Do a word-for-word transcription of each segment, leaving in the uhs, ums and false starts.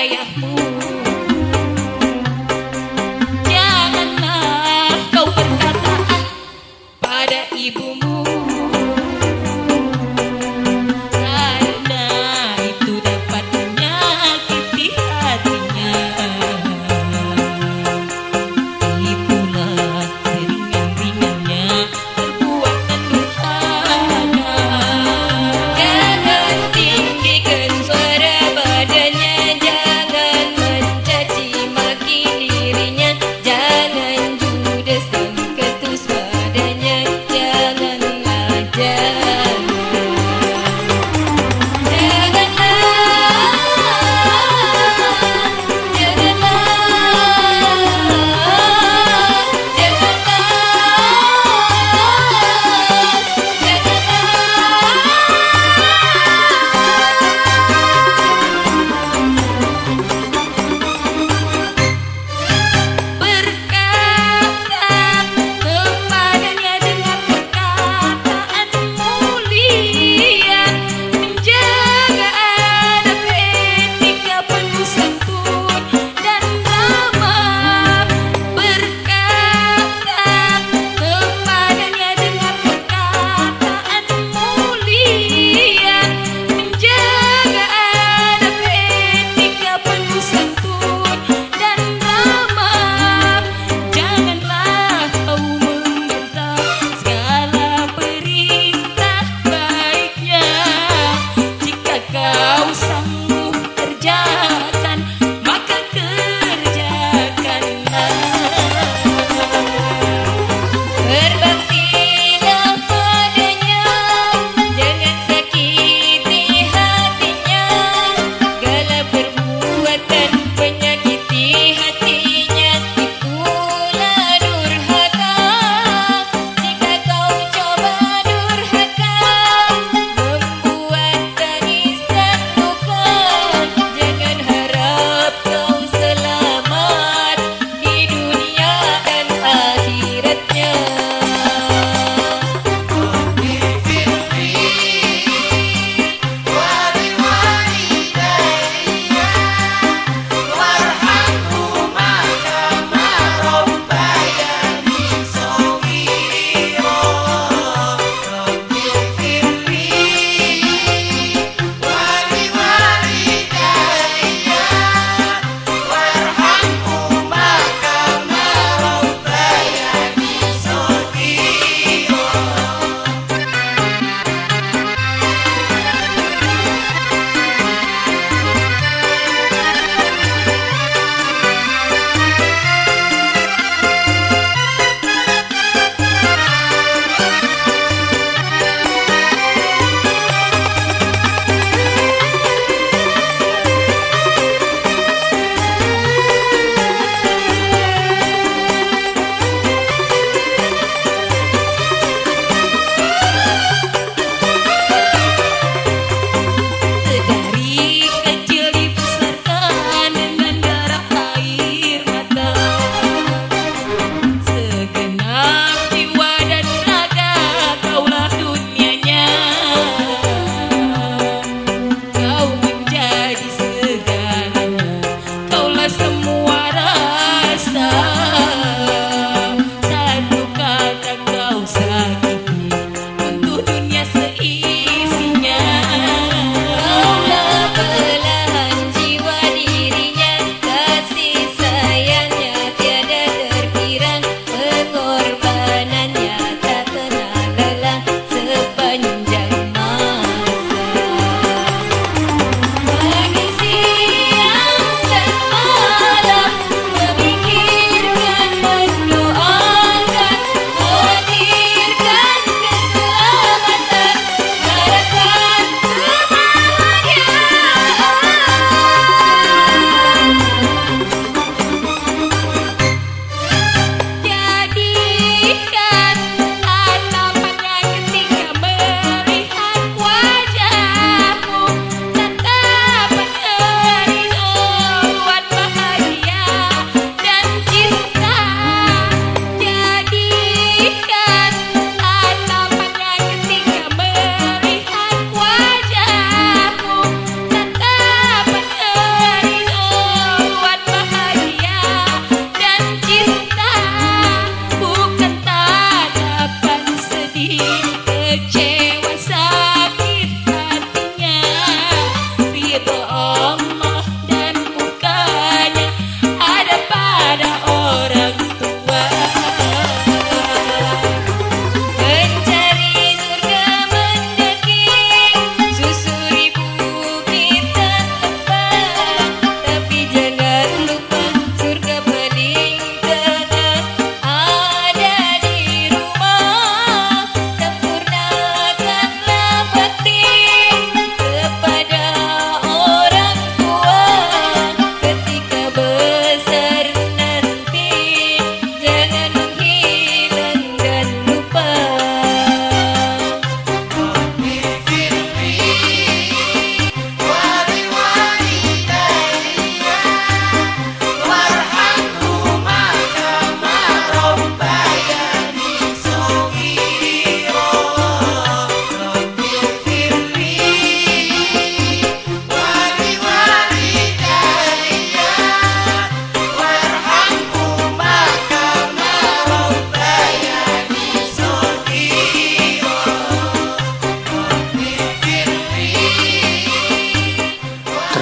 ayahmu. Janganlah kau berkata pada ibumu, karena itu dapat menyakiti hatinya. Tipulah seringan-ringannya perbuatan durhana. Jangan tinggikan suara padanya, jangan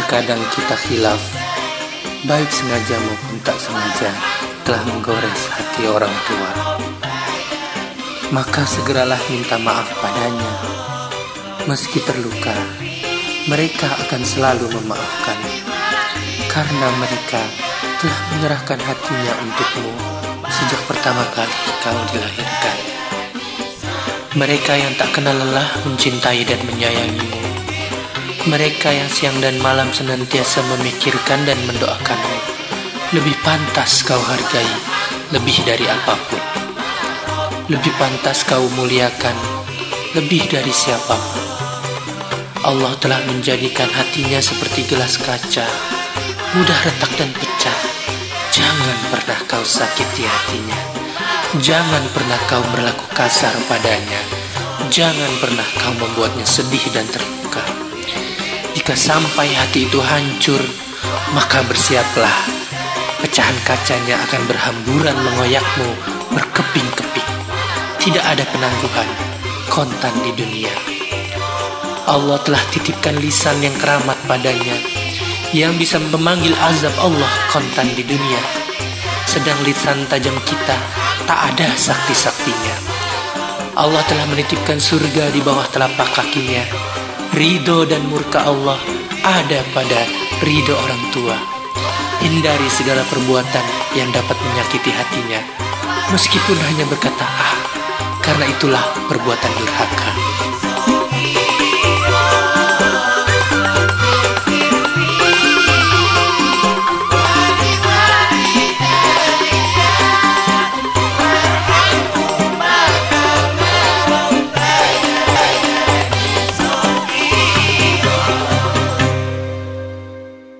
Terkadang kita khilaf, baik sengaja maupun tak sengaja, telah menggores hati orang tua. Maka segeralah minta maaf padanya. Meski terluka, mereka akan selalu memaafkan, karena mereka telah menyerahkan hatinya untukmu sejak pertama kali kau dilahirkan. Mereka yang tak kenal lelah mencintai dan menyayangimu. Mereka yang siang dan malam senantiasa memikirkan dan mendoakanmu. Lebih pantas kau hargai, lebih dari apapun. Lebih pantas kau muliakan, lebih dari siapapun. Allah telah menjadikan hatinya seperti gelas kaca, mudah retak dan pecah. Jangan pernah kau sakiti hatinya. Jangan pernah kau berlaku kasar padanya. Jangan pernah kau membuatnya sedih dan terluka. Jika sampai hati itu hancur, maka bersiaplah. Pecahan kacanya akan berhamburan mengoyakmu berkeping-keping. Tidak ada penangguhan, kontan di dunia. Allah telah titipkan lisan yang keramat padanya, yang bisa memanggil azab Allah kontan di dunia. Sedang lisan tajam kita tak ada sakti-saktinya. Allah telah menitipkan surga di bawah telapak kakinya. Ridho dan murka Allah ada pada ridho orang tua. Hindari segala perbuatan yang dapat menyakiti hatinya, meskipun hanya berkata ah, karena itulah perbuatan durhaka.